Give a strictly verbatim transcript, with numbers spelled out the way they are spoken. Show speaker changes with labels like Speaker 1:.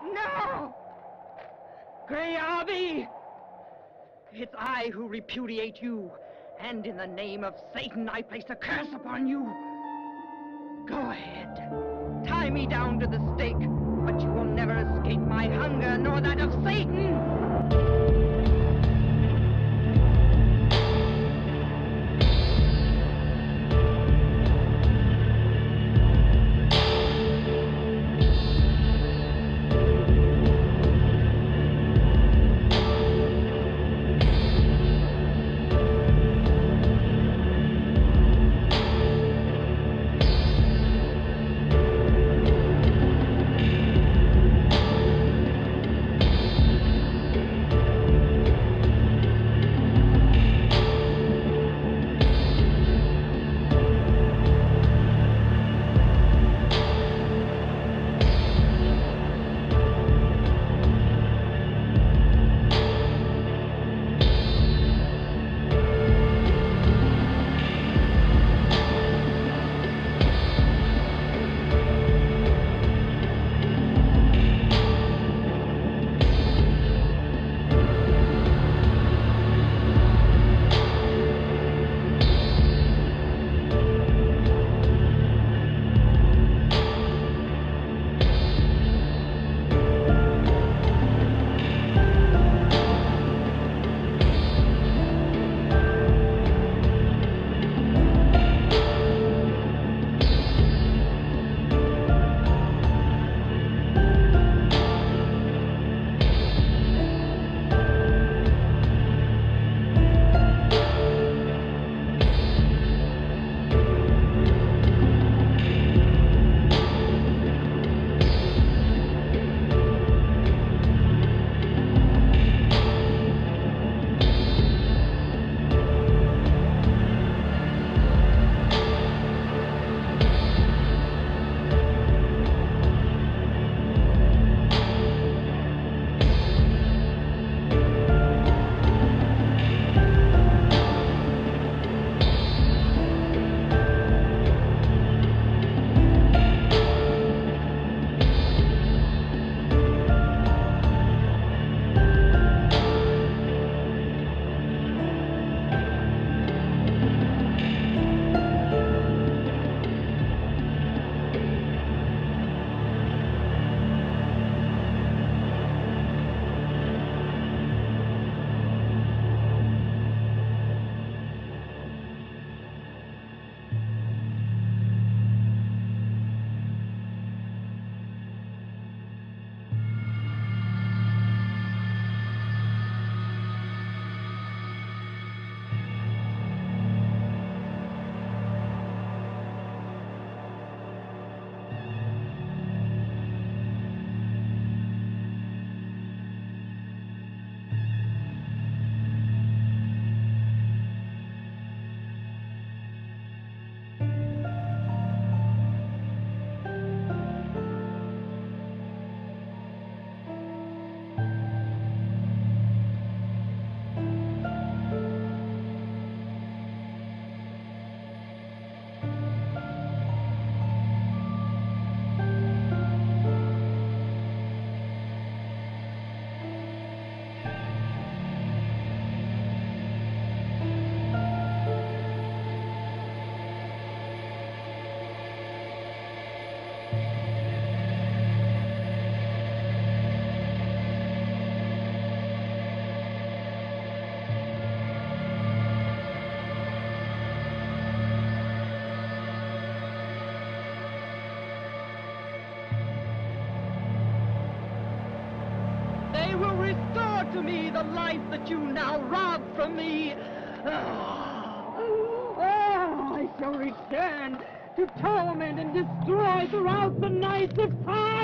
Speaker 1: No! Grey Arby! It's I who repudiate you, and in the name of Satan I place a curse upon you. Go ahead. Tie me down to the stake, but you will never escape my hunger nor that of Satan! To me the life that you now rob from me. Oh, oh, I shall return to torment and destroy throughout the nights of time.